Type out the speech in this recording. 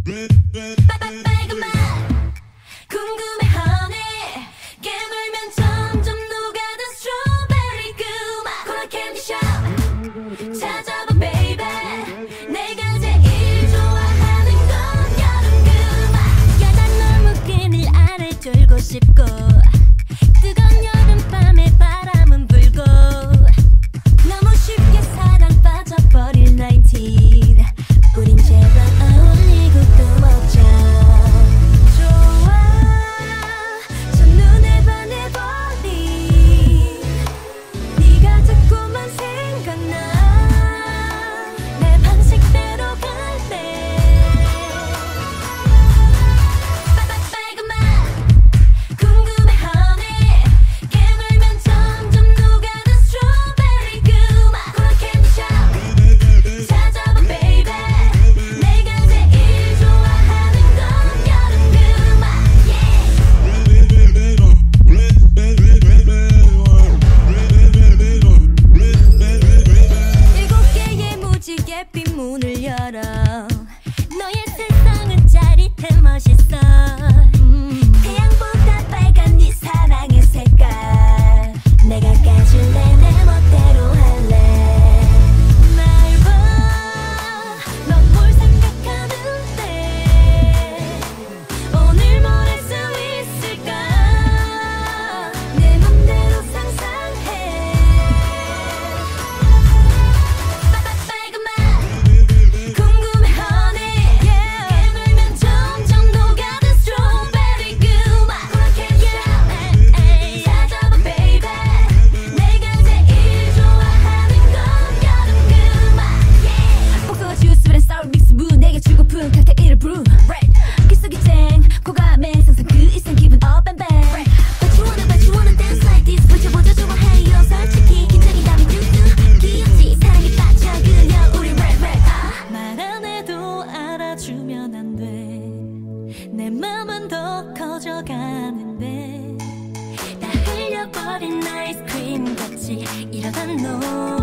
빨간 맛 궁금해 honey 깨물면 점점 녹아든 스트로베리 그 맛 코라 캔디숍 찾아봐 baby 내가 제일 좋아하는 건 여름 그 맛 야단 너무 끈을 안을 졸고 싶고 뜨거운 여름밤에 바람은 불고 너무 쉽게 사랑 빠져버릴 19 우린 제발 어울리고 또 먹자 좋아 첫눈에 반해버린 네가 자꾸만 생각나 내 방식대로 갈래 빨간 맛 궁금해 honey 깨물면 점점 녹아든 스트로베리 그 맛 코라 캔디숍 찾아봐 baby 내가 제일 좋아하는 건 여름 그 맛 일곱 개의 무지개 핀 문을 열어 너의 세상은 짜릿해 멋있어 태양보다 빨간 네 사랑의 색깔 내가 까줄래 내 멋대로 할래 날 봐 넌 뭘 생각하는데 오늘 뭘 할 수 있을까 내 맘대로 상상해 빨간 맛 궁금해 honey 깨물면 점점 녹아든 스트로베리 그 맛 코라 캔디숍 찾아봐 baby 내가 제일 좋아하는 건 여름 그 맛 복숭아 주스 red sour 믹스 무 내게 주고픈 칵테일을 brew 귓속이 쨍 고감에 상상 그 이상 기분 up and back But you wanna dance like this 붙여보자 좋아해요 솔직히 긴장이 담이 뚝뚝 귀엽지 사랑에 빠져 그냥 우리 red 말 안 해도 알아주면 안 돼 내 맘은 더 커져가는데 다 흘려버린 아이스크림 같이 이러다 너